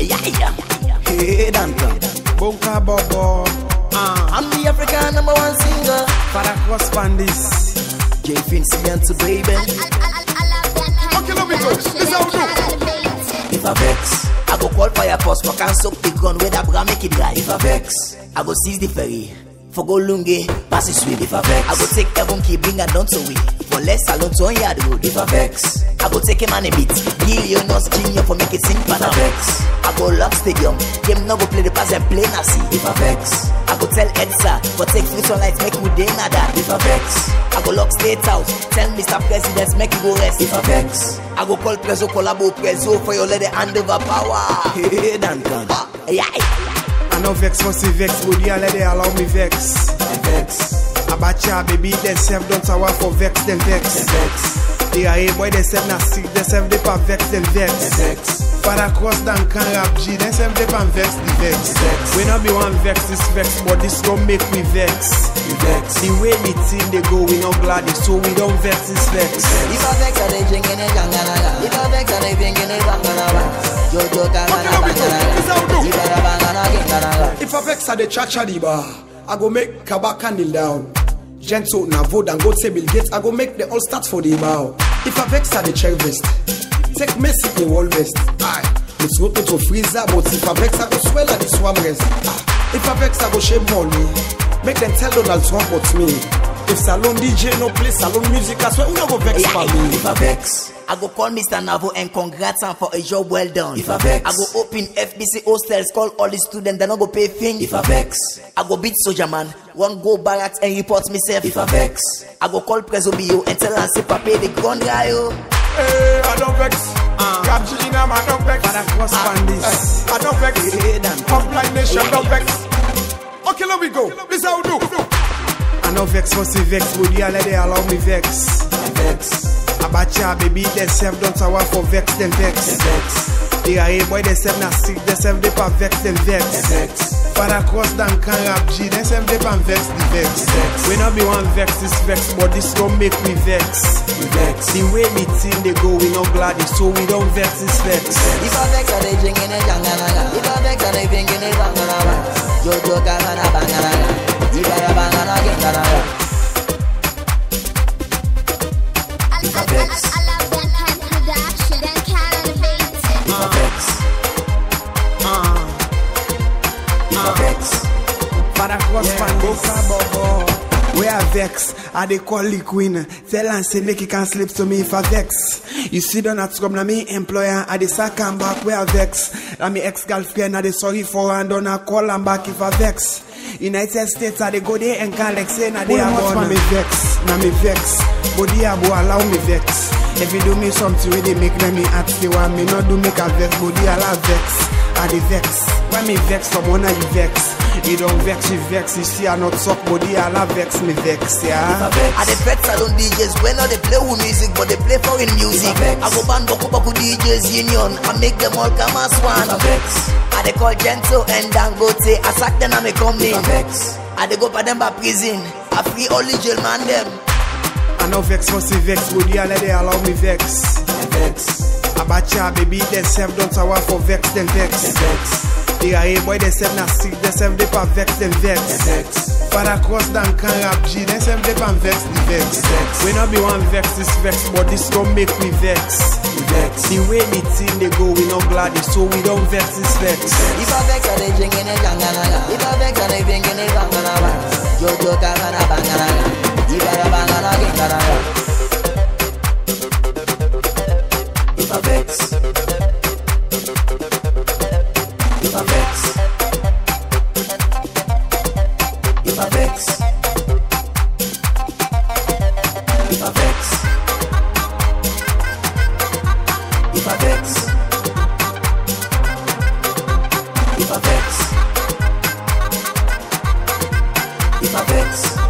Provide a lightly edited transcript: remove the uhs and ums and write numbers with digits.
Yeah. Hey, Duncan. Bunka Bobo. I'm the African #1 singer. Father Cross Pandis. J Fincy baby. Okay, let me go. This is how we do. If I vex, I go call fire force for can soak the gun where that bra make it dry. If I vex, I go seize the ferry. For go lunge, pass it sweet. If I vex, I go take Ebon key, bring a down to we. For less alone to on yard road. If I vex, I go take him on a beat. Gilionos Junior for make it sing pan. If I vex, I go lock stadium. Game no go play the pass and play Nasi. If I vex, I go tell Edsa for take free sunlight make we day nada. If I vex, I go lock state house. Tell Mr. President make you go rest. If I vex, I go call Prezo collabo Prezo for your lady hand over power. Hey, Duncan. Yeah. I know vex for see vex, body and let they allow me vex. Vex. Abacha baby, they self don't tower for vex, then vex. They are a boy, they self not sick, they self they pa vex, then vex. Father Cross Duncan rap G, they self they pa vex, the vex. We not be one vex, this vex, but this gon' make me vex. The way the team they go, we not glad it, so we don't vex this vex. If I vex, I they drinking it, gangana. If I vex, I they drinking it, gangana. If I vex, I they cha-cha the bar. I go make Kabaka kneel down. Gentle na vote and go say Bill Gates. I go make the all start for the bow. If I vex, I the check vest. Take Messi the wall vest. Aye, it's not to freezer, but if I vex, I go swell at the swam rest. If I vex, I go shave money. Make them tell Donald Trump but me. If salon DJ no play salon music, I swear we no go vex for me. If I vex, I go call Mr. Navo and congrats him for a job well done. If I vex, I go open FBC hostels, call all the students, they no go pay thing. If I vex, I go beat Soldier Man, one go barracks and report myself. If I vex, I go call Prezo Bio and tell him say pay the gun guy. Hey, I don't vex. Rap Gina, I don't vex. Father Cross Pandis. I don't vex. Compline Nation, don't vex. Okay, let me go. This is how we do. I know vex for see vex, body and let they allow me vex. Abacha baby, they self don't tower for vex, then vex. They are a boy, they self not sick, they self they pa vex, then vex. Father Cross Duncan rap G, they self they pa vex, the vex. We not be one vex, this vex, but this gon' make me vex. The way the team they go, we not glad it, so we don't vex this vex. If I vex, I they drinking it, gangana. If I vex, I they drinking it, gangana. Jojo gangana, bangana. If I bangana, gangana. If I vex, I love that kind of production. That kind of beat. If I vex, if I vex, Father Cross Pandis. We are vex, I they call the queen. Tell and say make you can sleep to me if I vex. You see don't not scrub na me employer, I they sack and back we are vex. Na me ex-girlfriend, I they sorry for and don't call and back if I vex. United States, I they go there and can like say na they are born. Me vex, na me vex. Body abo allow me vex. If you do me something where they make me ask you want me not do make a vex. Body allow vex, I they vex. When me vex, someone I vex. You don't vex, you vex. You see I not suck body, allow vex me vex, yeah. I the vex salon DJs when not they play with music, but they play foreign music. I go band Boku DJs union, I make them all come as one. I they call Gentle and Dangote, I sack them and me come in. I they go for them by prison, I free all the jail man them. I know vex for see vex, body and let they allow me vex. Abacha baby, they self don't tower for vex, then vex. They are a boy, they self not sick, they self they pa vex, then vex. Father Cross Duncan rap G, they self they pa vex, the vex. We not be one vex, this vex, but this gon' make me vex. The way the team they go, we not glad it, so we don't vex this vex. If I vex, I they drinking it, gangana. If I vex, I they drinking it, gangana. Jojo gangana, bangana. If I bangana, gangana. If I vex, if I vex, if I vex, if I vex, if I vex, if I vex, if I vex.